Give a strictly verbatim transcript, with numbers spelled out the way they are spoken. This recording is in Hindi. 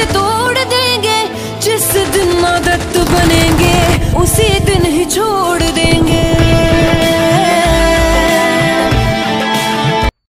तोड़ देंगे। जिस दिन आदत बनेंगे उसी दिन ही छोड़